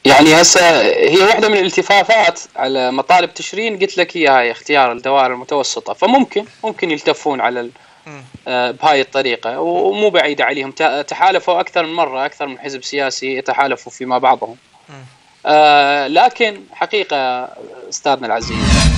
يعني هسه هي واحدة من الالتفافات على مطالب تشرين، قلت لك هي اختيار الدوائر المتوسطة، فممكن يلتفون على بهاي الطريقة، ومو بعيدة عليهم. تحالفوا أكثر من مرة، أكثر من حزب سياسي يتحالفوا فيما بعضهم. لكن حقيقة أستاذنا العزيز،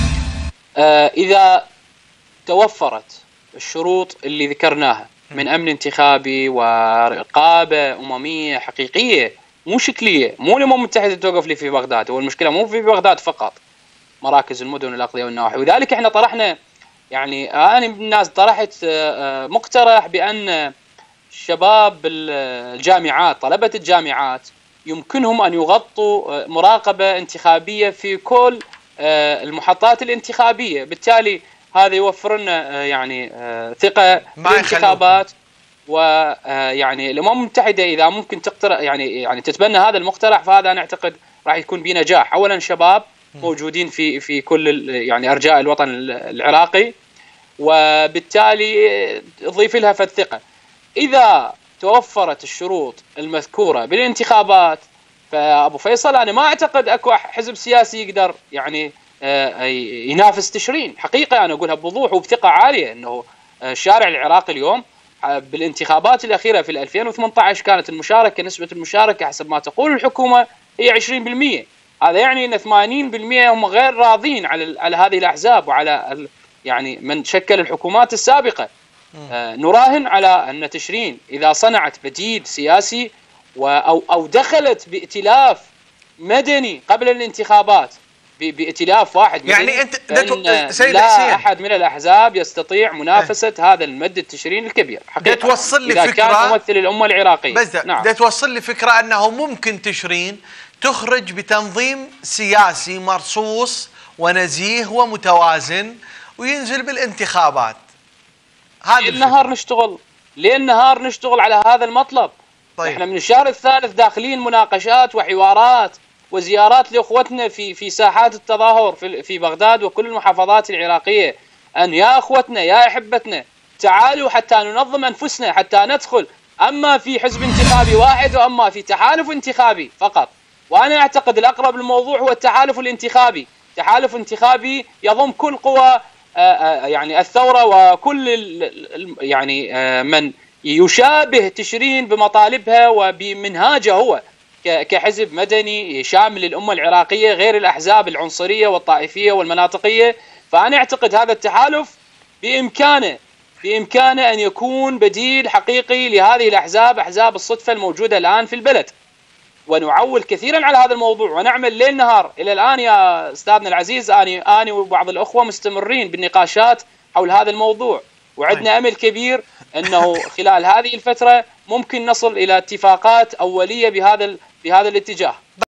إذا توفرت الشروط اللي ذكرناها من أمن انتخابي ورقابة أممية حقيقية مو شكلية، مو الأمم المتحدة توقف لي في بغداد، هو المشكلة مو في بغداد فقط، مراكز المدن الأقضية والنواحي. ولذلك احنا طرحنا، يعني أنا من الناس طرحت مقترح بأن شباب الجامعات، طلبة الجامعات، يمكنهم أن يغطوا مراقبة انتخابية في كل المحطات الانتخابية. بالتالي هذا يوفر لنا يعني ثقة بالانتخابات. ويعني الأمم المتحدة إذا ممكن تقترح يعني تتبنى هذا المقترح، فهذا أنا أعتقد راح يكون بنجاح. أولا شباب موجودين في كل يعني أرجاء الوطن العراقي، وبالتالي تضيف لها فالثقة. إذا توفرت الشروط المذكورة بالانتخابات، فأبو فيصل أنا ما أعتقد أكو حزب سياسي يقدر يعني ينافس تشرين. حقيقة أنا أقولها بوضوح وبثقة عالية، أنه الشارع العراقي اليوم بالانتخابات الأخيرة في 2018 كانت نسبة المشاركة حسب ما تقول الحكومة هي 20%. هذا يعني أن 80% هم غير راضين على هذه الأحزاب وعلى يعني من شكل الحكومات السابقة. نراهن على أن تشرين إذا صنعت بديل سياسي أو دخلت بائتلاف مدني قبل الانتخابات، بائتلاف واحد يعني مدني، انت سيد لا حسين احد من الاحزاب يستطيع منافسه هذا المد التشرين الكبير حقيقه. توصل لي اذا فكره كان ممثل الامه العراقيه. بس نعم. توصل لي فكره انه ممكن تشرين تخرج بتنظيم سياسي مرصوص ونزيه ومتوازن وينزل بالانتخابات. هذا ليل نهار نشتغل على هذا المطلب. طيب. احنا من الشهر الثالث داخلين مناقشات وحوارات وزيارات لاخوتنا في ساحات التظاهر في بغداد وكل المحافظات العراقيه، ان يا اخوتنا يا احبتنا تعالوا حتى ننظم انفسنا، حتى ندخل اما في حزب انتخابي واحد واما في تحالف انتخابي فقط. وانا اعتقد الاقرب للموضوع هو التحالف الانتخابي، تحالف انتخابي يضم كل قوى يعني الثوره وكل يعني من يشابه تشرين بمطالبها وبمنهاجه هو كحزب مدني شامل للأمة العراقية غير الأحزاب العنصرية والطائفية والمناطقية. فأنا أعتقد هذا التحالف بإمكانه أن يكون بديل حقيقي لهذه الأحزاب، أحزاب الصدفة الموجودة الآن في البلد. ونعول كثيرا على هذا الموضوع ونعمل ليل نهار. إلى الآن يا أستاذنا العزيز أنا وبعض الأخوة مستمرين بالنقاشات حول هذا الموضوع، وعندنا أمل كبير أنه خلال هذه الفترة ممكن نصل إلى اتفاقات أولية بهذا الاتجاه.